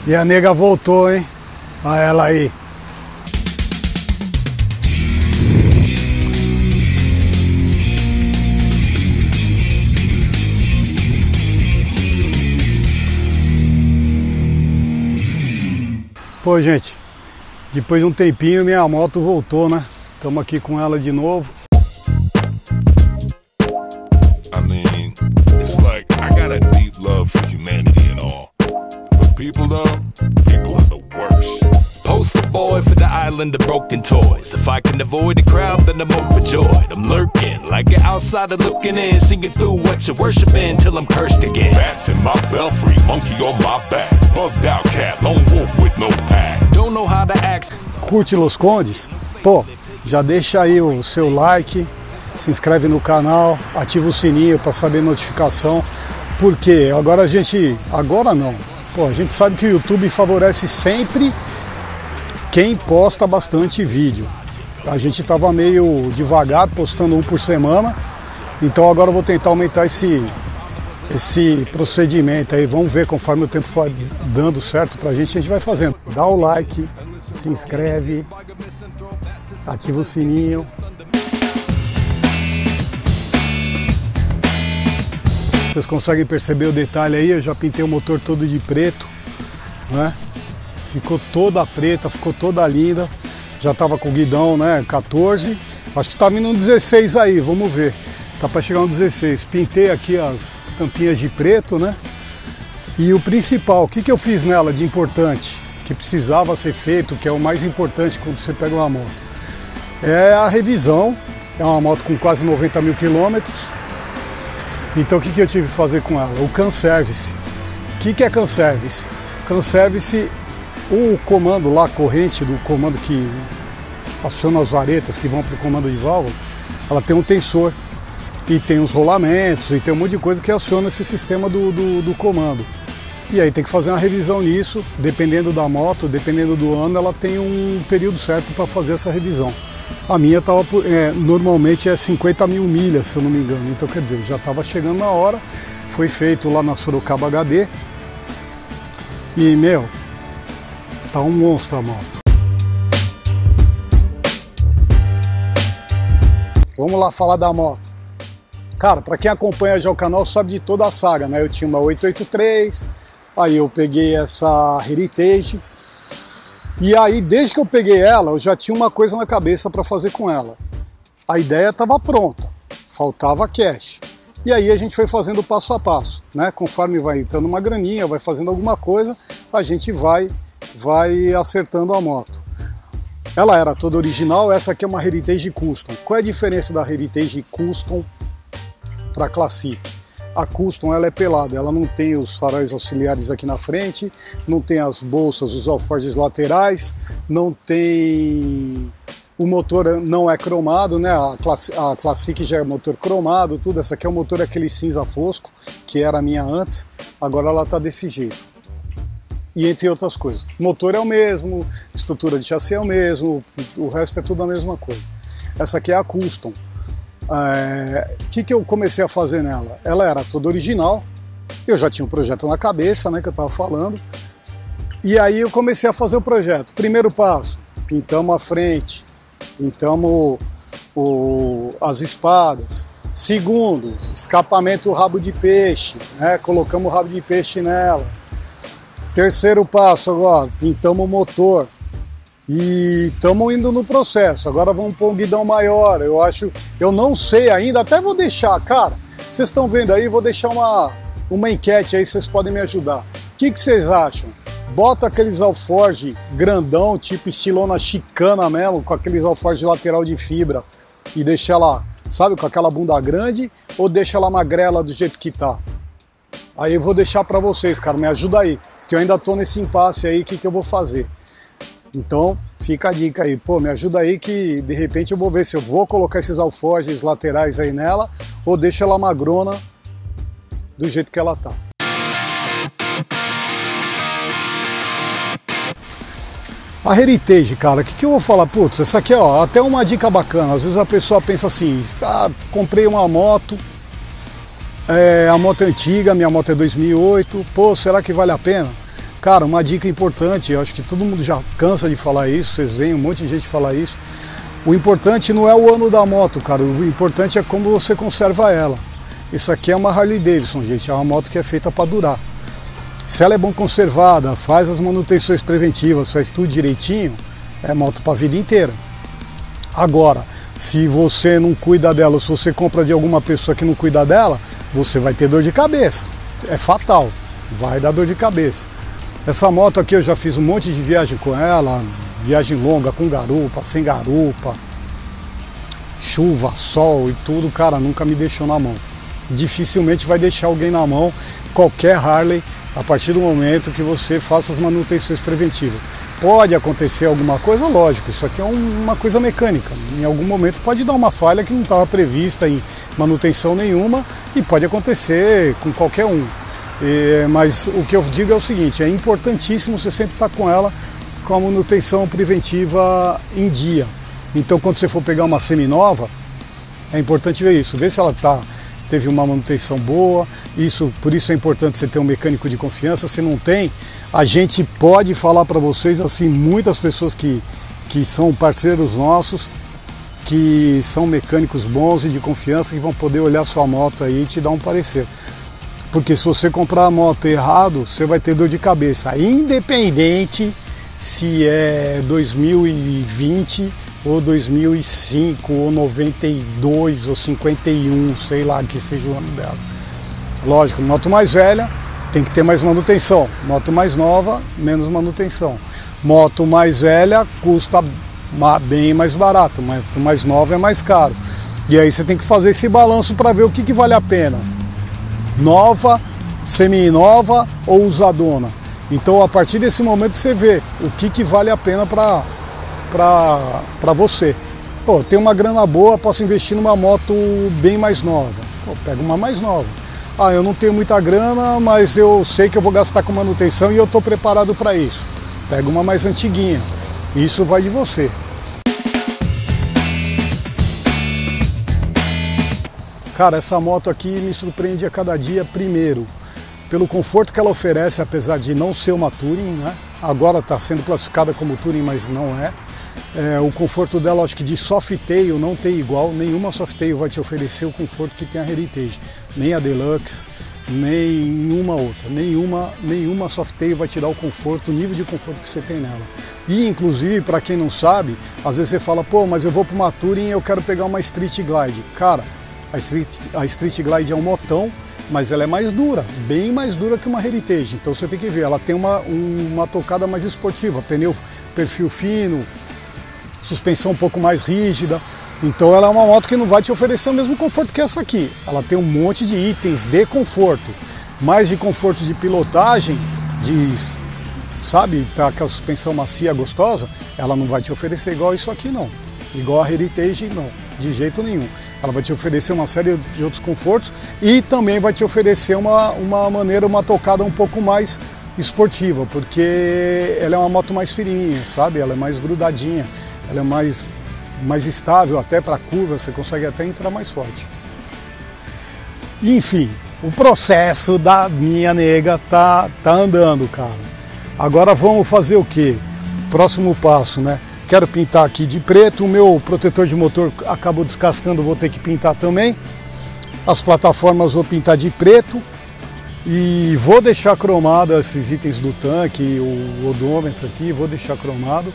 E a nega voltou, hein? Olha ela aí. Pô, gente, depois de um tempinho minha moto voltou, né? Estamos aqui com ela de novo. I mean, it's like I got a deep love for humanity and all. But people though, people are the worst. Poster boy for the island of broken toys. If I can avoid the crowd, then I'm overjoyed. I'm lurking like an outsider looking in, singing through what you're worshiping till I'm cursed again. Bats in my belfry, monkey on my back, bugged out cat, lone wolf with no pack. Don't know how to act. Curte Los Condes? Pô, já deixa aí o seu like, se inscreve no canal, ativa o sininho para saber notificação. Porque agora não. Pô, a gente sabe que o YouTube favorece sempre quem posta bastante vídeo. A gente tava meio devagar, postando um por semana. Então agora eu vou tentar aumentar esse procedimento aí. Vamos ver, conforme o tempo for dando certo pra gente, a gente vai fazendo. Dá o like, se inscreve, ativa o sininho. Vocês conseguem perceber o detalhe aí? Eu já pintei o motor todo de preto, né? Ficou toda preta, ficou toda linda. Já tava com o guidão, né? 14. Acho que tá vindo um 16 aí, vamos ver. Tá para chegar um 16. Pintei aqui as tampinhas de preto, né? E o principal, o que eu fiz nela de importante, que precisava ser feito, que é o mais importante quando você pega uma moto, é a revisão. É uma moto com quase 90 mil quilômetros. Então o que eu tive que fazer com ela? O can service. O que é can service? Can service, o comando lá, a corrente do comando que aciona as varetas que vão para o comando de válvula, ela tem um tensor e tem uns rolamentos e tem um monte de coisa que aciona esse sistema do comando. E aí tem que fazer uma revisão nisso, dependendo da moto, dependendo do ano, ela tem um período certo para fazer essa revisão. A minha tava, normalmente é 50 mil milhas, se eu não me engano. Então, quer dizer, já estava chegando na hora. Foi feito lá na Sorocaba HD. E, meu, tá um monstro a moto. Vamos lá falar da moto. Cara, para quem acompanha já o canal sabe de toda a saga, né? Eu tinha uma 883, aí eu peguei essa Heritage. E aí, desde que eu peguei ela, eu já tinha uma coisa na cabeça para fazer com ela. A ideia estava pronta, faltava cash. E aí a gente foi fazendo passo a passo, né? Conforme vai entrando uma graninha, vai fazendo alguma coisa, a gente vai acertando a moto. Ela era toda original, essa aqui é uma Heritage Custom. Qual é a diferença da Heritage Custom para Classic? A Custom ela é pelada, ela não tem os faróis auxiliares aqui na frente, não tem as bolsas, os alforjes laterais, não tem... O motor não é cromado, né? A Classic já é motor cromado, tudo. Essa aqui é o motor aquele cinza fosco, que era a minha antes, agora ela tá desse jeito. E entre outras coisas. O motor é o mesmo, estrutura de chassi é o mesmo, o resto é tudo a mesma coisa. Essa aqui é a Custom. O que eu comecei a fazer nela? Ela era toda original, eu já tinha um projeto na cabeça, né, que eu estava falando, e aí eu comecei a fazer o projeto. Primeiro passo, pintamos a frente, pintamos as espadas. Segundo, escapamento rabo de peixe, né, colocamos o rabo de peixe nela. Terceiro passo agora, pintamos o motor. E estamos indo no processo. Agora vamos pôr um guidão maior. Eu não sei ainda, até vou deixar, cara. Vocês estão vendo aí, vou deixar uma enquete aí, vocês podem me ajudar. O que vocês acham? Bota aqueles alforge grandão, tipo estilona chicana mesmo, com aqueles alforge lateral de fibra e deixa ela, sabe, com aquela bunda grande, ou deixa ela magrela do jeito que tá? Aí eu vou deixar pra vocês, cara, me ajuda aí, que eu ainda tô nesse impasse aí, o que eu vou fazer? Então, fica a dica aí, pô, me ajuda aí que de repente eu vou ver se eu vou colocar esses alforjes laterais aí nela ou deixo ela magrona do jeito que ela tá. A Heritage, cara, o que eu vou falar? Putz, essa aqui, ó, até uma dica bacana. Às vezes a pessoa pensa assim, comprei uma moto, a moto é antiga, minha moto é 2008, pô, será que vale a pena? Cara, uma dica importante, eu acho que todo mundo já cansa de falar isso, vocês veem um monte de gente falar isso. O importante não é o ano da moto, cara, o importante é como você conserva ela. Isso aqui é uma Harley Davidson, gente, é uma moto que é feita para durar. Se ela é bom conservada, faz as manutenções preventivas, faz tudo direitinho, é moto para a vida inteira. Agora, se você não cuida dela, se você compra de alguma pessoa que não cuida dela, você vai ter dor de cabeça. É fatal, vai dar dor de cabeça. Essa moto aqui eu já fiz um monte de viagem com ela, viagem longa, com garupa, sem garupa, chuva, sol e tudo, cara, nunca me deixou na mão. Dificilmente vai deixar alguém na mão, qualquer Harley, a partir do momento que você faça as manutenções preventivas. Pode acontecer alguma coisa, lógico, isso aqui é uma coisa mecânica. Em algum momento pode dar uma falha que não estava prevista em manutenção nenhuma e pode acontecer com qualquer um. Mas o que eu digo é o seguinte, é importantíssimo você sempre estar com ela com a manutenção preventiva em dia. Então quando você for pegar uma seminova, é importante ver isso, ver se ela teve uma manutenção boa, por isso é importante você ter um mecânico de confiança. Se não tem, a gente pode falar para vocês, assim, muitas pessoas que são parceiros nossos, que são mecânicos bons e de confiança, que vão poder olhar sua moto aí e te dar um parecer. Porque se você comprar a moto errado, você vai ter dor de cabeça, independente se é 2020 ou 2005, ou 92, ou 51, sei lá que seja o ano dela. Lógico, moto mais velha tem que ter mais manutenção, moto mais nova, menos manutenção. Moto mais velha custa bem mais barato, moto mais nova é mais caro. E aí você tem que fazer esse balanço para ver o que vale a pena. Nova, semi-nova ou usadona. Então a partir desse momento você vê o que vale a pena para você. Pô, tem uma grana boa, posso investir numa moto bem mais nova. Pô, pega uma mais nova. Ah, eu não tenho muita grana, mas eu sei que eu vou gastar com manutenção e eu estou preparado para isso. Pega uma mais antiguinha. Isso vai de você. Cara, essa moto aqui me surpreende a cada dia, primeiro, pelo conforto que ela oferece, apesar de não ser uma Touring, né? Agora está sendo classificada como Touring, mas não é. O conforto dela, acho que de Softail não tem igual, nenhuma Softail vai te oferecer o conforto que tem a Heritage, nem a Deluxe, nenhuma outra, nenhuma Softail vai te dar o conforto, o nível de conforto que você tem nela. E inclusive, para quem não sabe, às vezes você fala, pô, mas eu vou para uma Touring e eu quero pegar uma Street Glide. Cara, a Street Glide é um motão, mas ela é mais dura, bem mais dura que uma Heritage. Então você tem que ver, ela tem uma tocada mais esportiva, pneu perfil fino, suspensão um pouco mais rígida. Então ela é uma moto que não vai te oferecer o mesmo conforto que essa aqui. Ela tem um monte de itens de conforto, mais de conforto de pilotagem, sabe, tá com a suspensão macia, gostosa, ela não vai te oferecer igual isso aqui não. Igual a Heritage não, de jeito nenhum. Ela vai te oferecer uma série de outros confortos e também vai te oferecer uma tocada um pouco mais esportiva, porque ela é uma moto mais fininha, sabe? Ela é mais grudadinha, ela é mais estável, até para curva, você consegue até entrar mais forte. Enfim, o processo da minha nega tá andando, cara. Agora vamos fazer o quê? Próximo passo, né? Quero pintar aqui de preto, o meu protetor de motor acabou descascando, vou ter que pintar também. As plataformas vou pintar de preto e vou deixar cromado esses itens do tanque, o odômetro aqui, vou deixar cromado.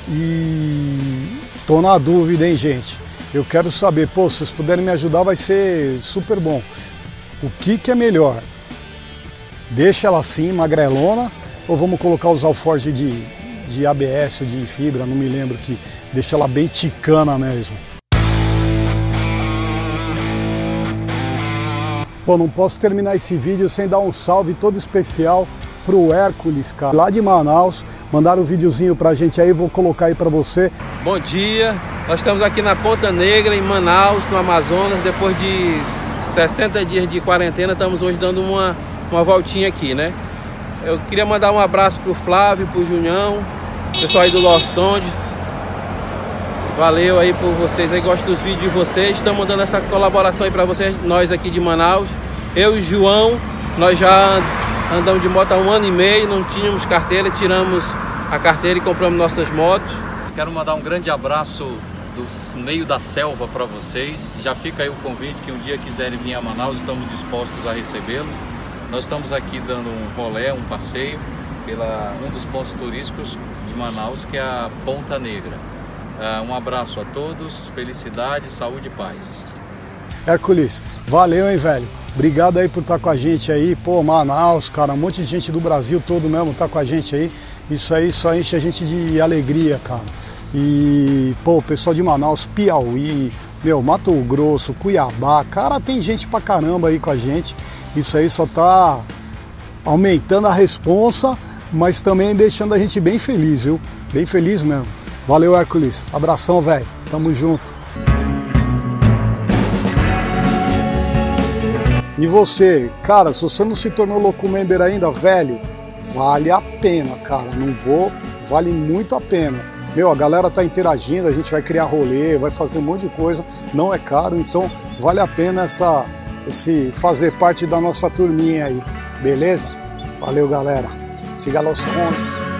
E tô na dúvida, hein, gente? Eu quero saber, pô, se vocês puderem me ajudar vai ser super bom. O que é melhor? Deixa ela assim, magrelona, ou vamos colocar os alforjes de ABS ou de fibra, não me lembro, que deixa ela bem ticana mesmo. Pô, não posso terminar esse vídeo sem dar um salve todo especial pro Hércules, cara, lá de Manaus. Mandaram um videozinho pra gente aí, vou colocar aí pra você. Bom dia, nós estamos aqui na Ponta Negra, em Manaus, no Amazonas. Depois de 60 dias de quarentena, estamos hoje dando uma voltinha aqui, né? Eu queria mandar um abraço pro Flávio, pro Junião, pessoal aí do Lost Onde. Valeu aí por vocês aí, gosto dos vídeos de vocês. Estamos dando essa colaboração aí pra vocês, nós aqui de Manaus. Eu e o João, nós já andamos de moto há 1 ano e meio, não tínhamos carteira, tiramos a carteira e compramos nossas motos. Quero mandar um grande abraço do meio da selva para vocês. Já fica aí o convite que um dia quiserem vir a Manaus, estamos dispostos a recebê-los. Nós estamos aqui dando um rolê, um passeio pela um dos pontos turísticos de Manaus, que é a Ponta Negra. Um abraço a todos, felicidade, saúde e paz. Hércules, valeu, hein, velho? Obrigado aí por estar com a gente aí. Pô, Manaus, cara, um monte de gente do Brasil todo mesmo tá com a gente aí. Isso aí só enche a gente de alegria, cara. E, pô, o pessoal de Manaus, Piauí, meu, Mato Grosso, Cuiabá, cara, tem gente pra caramba aí com a gente. Isso aí só tá aumentando a responsa, mas também deixando a gente bem feliz, viu? Bem feliz mesmo. Valeu, Hércules. Abração, velho. Tamo junto. E você, cara, se você não se tornou Loco Member ainda, velho, vale a pena, cara. Vale muito a pena. Meu, a galera tá interagindo, a gente vai criar rolê, vai fazer um monte de coisa, não é caro, então vale a pena fazer parte da nossa turminha aí, beleza? Valeu, galera. Siga Los Condes.